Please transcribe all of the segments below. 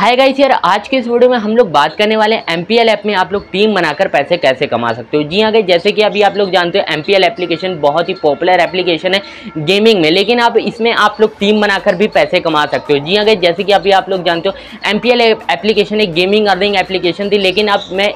Hi guys यार, आज के इस वीडियो में हम लोग बात करने वाले हैं एमपीएल ऐप में आप लोग टीम बनाकर पैसे कैसे कमा सकते हो। जी हाँ गाइस, जैसे कि अभी आप लोग जानते हो एमपीएल एप्लीकेशन बहुत ही पॉपुलर एप्लीकेशन है गेमिंग में, लेकिन आप इसमें आप लोग टीम बनाकर भी पैसे कमा सकते हो। जी हाँ गाइस, जैसे कि अभी आप लोग जानते हो एमपीएल एप्लीकेशन एक गेमिंग अर्निंग एप्लीकेशन थी, लेकिन अब मैं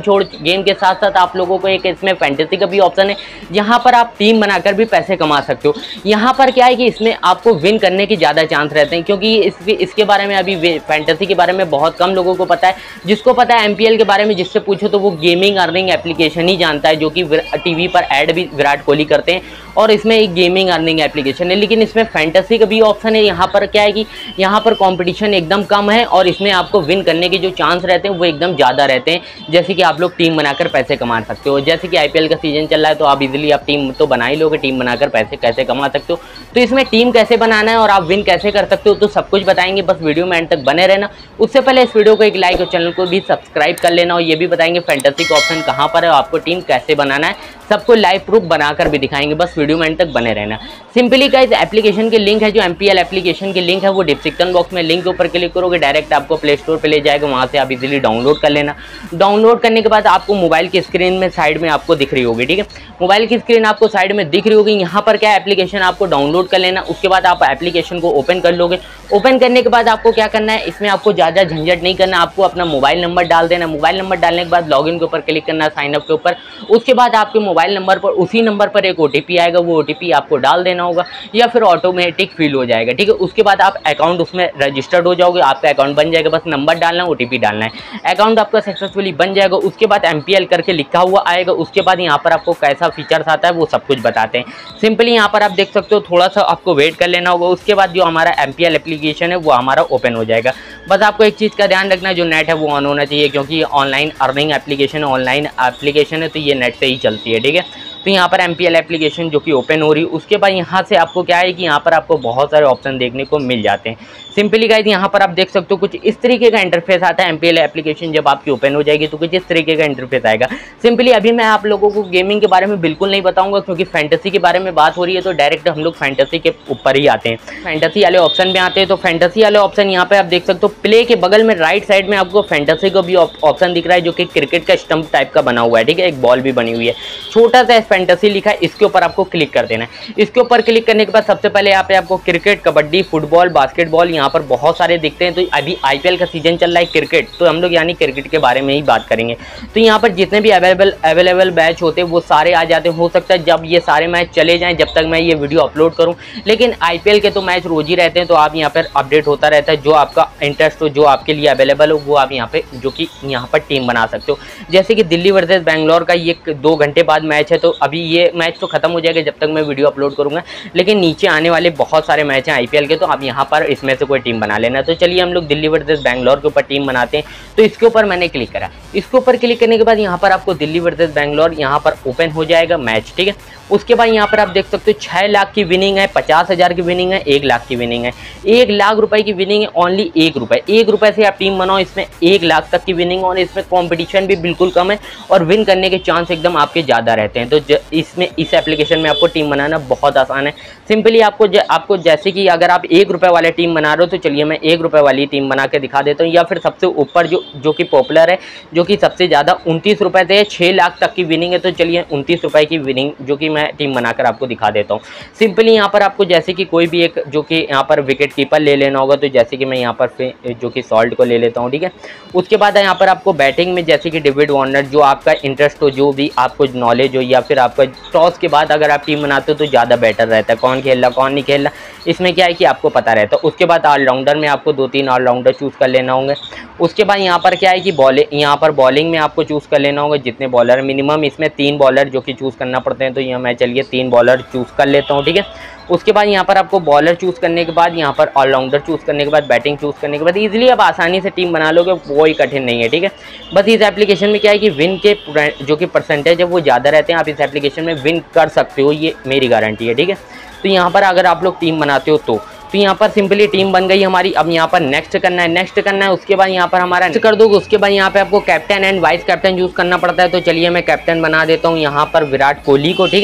गेम के साथ साथ आप लोगों को एक इसमें फैंटेसी का भी ऑप्शन है जहाँ पर आप टीम बनाकर भी पैसे कमा सकते हो। यहाँ पर क्या है कि इसमें आपको विन करने की ज़्यादा चांस रहते हैं, क्योंकि इसके बारे में अभी फैंटेसी के बारे में बहुत कम लोगों को पता है। जिसको पता है एमपीएल के बारे में, जिससे पूछो तो वो गेमिंग अर्निंग एप्लीकेशन ही जानता है, जो कि टीवी पर ऐड भी विराट कोहली करते हैं और इसमें एक गेमिंग अर्निंग एप्लीकेशन है। लेकिन इसमें फैंटेसी का भी ऑप्शन है। यहाँ पर क्या है कि यहाँ पर कंपटीशन एकदम कम है और इसमें आपको विन करने के जो चांस रहते हैं वो एकदम ज़्यादा रहते हैं। जैसे कि आप लोग टीम बनाकर पैसे कमा सकते हो। जैसे कि आईपीएल का सीजन चल रहा है तो आप इजीली आप टीम तो बना ही लोगे, टीम बनाकर पैसे कैसे कमा सकते हो। तो इसमें टीम कैसे बनाना है और आप विन कैसे कर सकते हो तो सब कुछ बताएंगे, बस वीडियो में एंड तक बने रहना। उससे पहले इस वीडियो को एक लाइक और चैनल को भी सब्सक्राइब कर लेना, और ये भी बताएंगे फैंटेसी का ऑप्शन कहाँ पर है, आपको टीम कैसे बनाना है, सबको लाइव प्रूफ बनाकर भी दिखाएंगे। बस वीडियो में एंड तक बने रहना। सिंपली गाइस, एप्लीकेशन के लिंक है, जो एमपीएल एप्लीकेशन के लिंक है वो डिस्क्रिप्शन बॉक्स में लिंक के ऊपर क्लिक करोगे, डायरेक्ट आपको प्ले स्टोर पे ले जाएगा, वहाँ से आप इजीली डाउनलोड कर लेना। डाउनलोड करने के बाद आपको मोबाइल की स्क्रीन में साइड में आपको दिख रही होगी, ठीक है, मोबाइल की स्क्रीन आपको साइड में दिख रही होगी। यहाँ पर क्या एप्लीकेशन आपको डाउनलोड कर लेना। उसके बाद आप एप्लीकेशन को ओपन कर लोगे। ओपन करने के बाद आपको क्या करना है, इसमें आपको ज़्यादा झंझट नहीं करना, आपको अपना मोबाइल नंबर डाल देना। मोबाइल नंबर डालने के बाद लॉगिन के ऊपर क्लिक करना, साइन अप के ऊपर। उसके बाद आपके मोबाइल नंबर पर उसी नंबर पर एक ओटीपी आएगा, वो ओटीपी आपको डाल देना होगा या फिर ऑटोमेटिक फिल हो जाएगा, ठीक है। उसके बाद आप अकाउंट उसमें रजिस्टर्ड हो जाओगे, आपका अकाउंट बन जाएगा। बस नंबर डालना है, ओटीपी डालना है, अकाउंट आपका सक्सेसफुली बन जाएगा। उसके बाद एमपीएल करके लिखा हुआ आएगा। उसके बाद यहाँ पर आपको कैसा फीचर्स आता है वो सब कुछ बताते हैं। सिंपली यहाँ पर आप देख सकते हो, थोड़ा सा आपको वेट कर लेना होगा। उसके बाद जो हमारा एमपीएल एप्लीकेशन है वो हमारा ओपन हो जाएगा। बस आपको एक चीज़ का ध्यान रखना है, जो नेट है वो ऑन होना चाहिए, क्योंकि online earning application online application है तो ये नेट से ही चलती है, ठीक है। तो यहाँ पर एमपीएल एप्लीकेशन जो कि ओपन हो रही है, उसके बाद यहाँ से आपको क्या है कि यहाँ पर आपको बहुत सारे ऑप्शन देखने को मिल जाते हैं। सिंपली गाइस, यहाँ पर आप देख सकते हो कुछ इस तरीके का इंटरफेस आता है। एमपीएल एप्लीकेशन जब आपकी ओपन हो जाएगी तो कुछ इस तरीके का इंटरफेस आएगा। सिंपली अभी मैं आप लोगों को गेमिंग के बारे में बिल्कुल नहीं बताऊंगा, क्योंकि फैंटेसी के बारे में बात हो रही है तो डायरेक्ट हम लोग फैंटेसी के ऊपर ही आते हैं, फैंटेसी वाले ऑप्शन में आते हैं। तो फैंटेसी वाले ऑप्शन यहाँ पे आप देख सकते हो, प्ले के बगल में राइट साइड में आपको फैंटेसी का भी ऑप्शन दिख रहा है, जो कि क्रिकेट का स्टंप टाइप का बना हुआ है, ठीक है। एक बॉल भी बनी हुई है, छोटा सा फैंटेसी लिखा है, इसके ऊपर आपको क्लिक कर देना है। इसके ऊपर क्लिक करने के बाद सबसे पहले यहाँ पे आपको क्रिकेट, कबड्डी, फुटबॉल, बास्केटबॉल यहाँ पर बहुत सारे दिखते हैं। तो अभी आईपीएल का सीजन चल रहा है क्रिकेट, तो हम लोग यानी क्रिकेट के बारे में ही बात करेंगे। तो यहाँ पर जितने भी अवेलेबल मैच होते हैं वो सारे आ जाते हैं। हो सकता है जब ये सारे मैच चले जाएं, जब तक मैं ये वीडियो अपलोड करूँ, लेकिन आईपीएल के तो मैच रोज ही रहते हैं, तो आप यहाँ पर अपडेट होता रहता है। जो आपका इंटरेस्ट हो, जो आपके लिए अवेलेबल हो, वो आप यहाँ पे जो कि यहाँ पर टीम बना सकते हो। जैसे कि दिल्ली वर्सेस बैंगलोर का ये 2 घंटे बाद मैच है, तो अभी ये मैच तो खत्म हो जाएगा जब तक मैं वीडियो अपलोड करूंगा, लेकिन नीचे आने वाले बहुत सारे मैच हैं आईपीएल के, तो आप यहाँ पर इसमें से कोई टीम बना लेना। तो चलिए हम लोग दिल्ली वर्सेस बैंगलोर के ऊपर टीम बनाते हैं। तो इसके ऊपर मैंने क्लिक करा। इसके ऊपर क्लिक करने के बाद यहाँ पर आपको दिल्ली वर्सेस बैंगलोर यहाँ पर ओपन हो जाएगा मैच, ठीक है। उसके बाद यहाँ पर आप देख सकते हो 6 लाख की विनिंग है, 50,000 की विनिंग है, 1 लाख की विनिंग है। 1 लाख रुपए की विनिंग है, ओनली 1 रुपये। 1 रुपये से आप टीम बनाओ, इसमें 1 लाख तक की विनिंग, और इसमें कंपटीशन भी बिल्कुल कम है और विन करने के चांस एकदम आपके ज़्यादा रहते हैं। तो इसमें इस एप्लीकेशन में आपको टीम बनाना बहुत आसान है। सिंपली आपको जैसे कि अगर आप 1 रुपये वाले टीम बना रहे हो, तो चलिए मैं 1 रुपये वाली टीम बना के दिखा देता हूँ। या फिर सबसे ऊपर जो कि पॉपुलर है, जो कि सबसे ज़्यादा 29 रुपये से 6 लाख तक की विनिंग है, तो चलिए 29 रुपये की विनिंग जो कि मैं टीम बनाकर आपको दिखा देता हूँ। सिंपली यहाँ पर आपको जैसे कि कोई भी एक जो कि यहाँ पर विकेट कीपर ले लेना होगा, तो जैसे कि मैं यहाँ पर जो कि सॉल्ट को ले लेता हूँ, ठीक है। उसके बाद यहाँ पर आपको बैटिंग में जैसे कि डेविड वार्नर, जो आपका इंटरेस्ट हो, जो भी आपको नॉलेज हो, या फिर आपका टॉस के बाद अगर आप टीम बनाते हो तो ज़्यादा बेटर रहता है। कौन खेल रहा कौन नहीं खेल रहा, इसमें क्या है कि आपको पता रहता है। उसके बाद ऑलराउंडर में आपको 2-3 ऑलराउंडर चूज़ कर लेना होंगे। उसके बाद यहाँ पर क्या है कि यहाँ पर बॉलिंग में आपको चूज़ कर लेना होगा जितने बॉलर, मिनिमम इसमें 3 बॉलर जो कि चूज़ करना पड़ते हैं। तो यहाँ मैं चलिए 3 बॉलर चूज़ कर लेता हूँ, ठीक है। उसके बाद यहाँ पर आपको बॉलर चूज़ करने के बाद, यहाँ पर ऑलराउंडर चूज़ करने के बाद, बैटिंग चूज़ करने के बाद इजीली आप आसानी से टीम बना लोगे, कोई कठिन नहीं है, ठीक है। बस इस एप्लीकेशन में क्या है कि विन के जो कि परसेंटेज है वो ज़्यादा रहते हैं। आप इस एप्लीकेशन में विन कर सकते हो, ये मेरी गारंटी है, ठीक है। तो यहाँ पर अगर आप लोग टीम बनाते हो तो यहाँ पर सिंपली टीम बन गई हमारी। अब यहाँ पर नेक्स्ट करना है, उसके बाद यहाँ पर हमारा कर दो। उसके बाद यहाँ पे आपको captain and vice captain use करना पड़ता है। तो चलिए मैं कैप्टन बना देता हूँ यहाँ पर विराट कोहली को, ठीक है।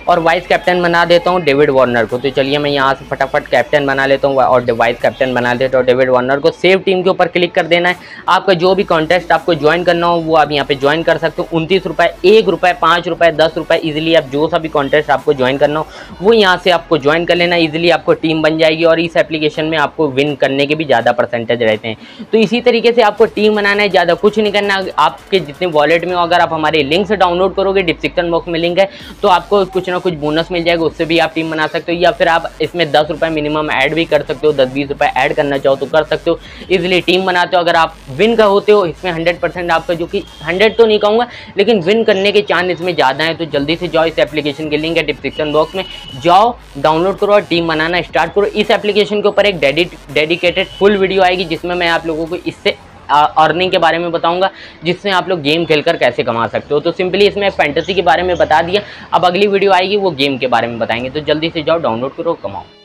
और वाइस कैप्टन बना देता हूँ डेविड वार्नर को। तो चलिए मैं यहाँ से फटाफट कैप्टन बना लेता हूँ और वाइस कैप्टन बना देता हूँ डेविड वार्नर को। सेव टीम के ऊपर क्लिक कर देना है। आपका जो भी कॉन्टेस्ट आपको ज्वाइन करना हो वो आप यहाँ पे ज्वाइन कर सकते हो। 29 रुपये, 1 रुपये, 5 रुपये, 10 रुपये, ईजिली आप जो सा भी कॉन्टेस्ट आपको ज्वाइन करना हो वो यहाँ से आपको ज्वाइन कर लेना। ईजिली आपको टीम बन जाएगी और इस एप्लीकेशन में आपको विन करने के भी ज़्यादा परसेंटेज रहते हैं। तो इसी तरीके से आपको टीम बनाना है, ज़्यादा कुछ नहीं करना। आपके जितने वॉलेट में हो अगर आप हमारे लिंक से डाउनलोड करोगे, डिस्क्रिप्शन बॉक्स में लिंक है, तो आपको कुछ ना कुछ बोनस मिल जाएगा, उससे भी आप टीम बना सकते हो। या फिर आप इसमें 10 रुपये मिनिमम ऐड भी कर सकते हो, 10-20 रुपये ऐड करना चाहो तो कर सकते हो। इजीली टीम बनाते हो। अगर आप विन का होते हो इसमें 100% आपका, जो कि 100 तो नहीं कहूँगा लेकिन विन करने के चांस इसमें ज़्यादा है। तो जल्दी से जाओ, इस एप्लीकेशन के लिंक है डिस्क्रिप्शन बॉक्स में, जाओ डाउनलोड करो और टीम बनाना स्टार्ट करो। इस एप्लीकेशन के ऊपर एक डेडिकेटेड फुल वीडियो आएगी जिसमें मैं आप लोगों को इससे अर्निंग के बारे में बताऊंगा, जिसमें आप लोग गेम खेलकर कैसे कमा सकते हो। तो सिंपली इसमें फैंटेसी के बारे में बता दिया, अब अगली वीडियो आएगी वो गेम के बारे में बताएंगे। तो जल्दी से जाओ डाउनलोड करो, कमाओ।